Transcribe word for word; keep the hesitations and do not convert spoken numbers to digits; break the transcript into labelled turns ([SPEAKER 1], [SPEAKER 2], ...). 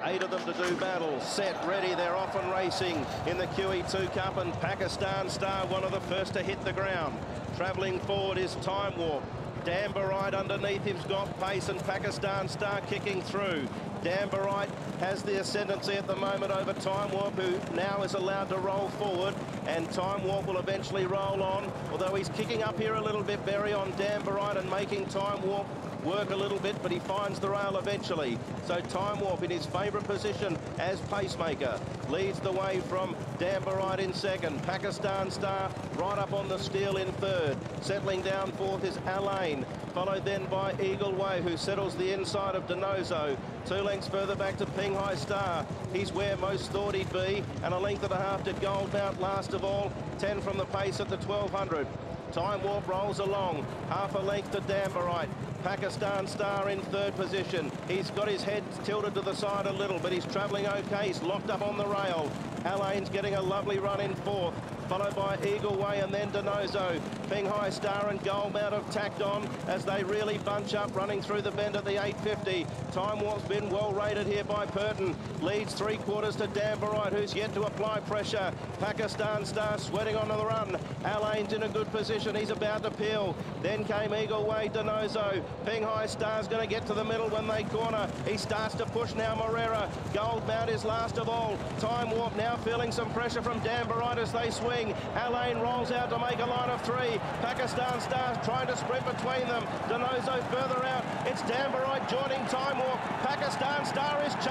[SPEAKER 1] Eight of them to do battle. Set, ready, they're off and racing in the Q E two Cup, and Pakistan Star, one of the first to hit the ground. Travelling forward is Time Warp. Dambarite underneath him's got pace, and Pakistan Star kicking through. Dambarite has the ascendancy at the moment over Time Warp, who now is allowed to roll forward, and Time Warp will eventually roll on, although he's kicking up here a little bit, Berry, on Dambarite and making Time Warp work a little bit, but he finds the rail eventually. So Time Warp in his favourite position as pacemaker leads the way from Dambarite in second. Pakistan Star right up on the steel in third. Settling down fourth is Alain, followed then by Eagle Way, who settles the inside of Denozo. Two lengths further back to Ping Hai Star. He's where most thought he'd be, and a length and a half to Gold Mount last of all. ten from the pace at the twelve hundred. Time Warp rolls along, half a length to Dambarite. Pakistan Star in third position. He's got his head tilted to the side a little, but he's travelling okay. He's locked up on the rail. Alain's getting a lovely run in fourth, followed by Eagle Way and then Denozo. Ping Hai Star and Gold Mount have tacked on as they really bunch up, running through the bend at the eight fifty. Time Warp's been well rated here by Purton. Leads three quarters to Dambarite, who's yet to apply pressure. Pakistan Star sweating on the run. Alain's in a good position. He's about to peel. Then came Eagle Way, Denozo. Ping Hai Star's going to get to the middle when they corner. He starts to push now, Morera. Gold Mount is last of all. Time Warp now feeling some pressure from Dambarite as they swing. Alain rolls out to make a line of three. Pakistan Star trying to sprint between them. Denozo further out. It's Dambarite joining Time Warp. Pakistan Star is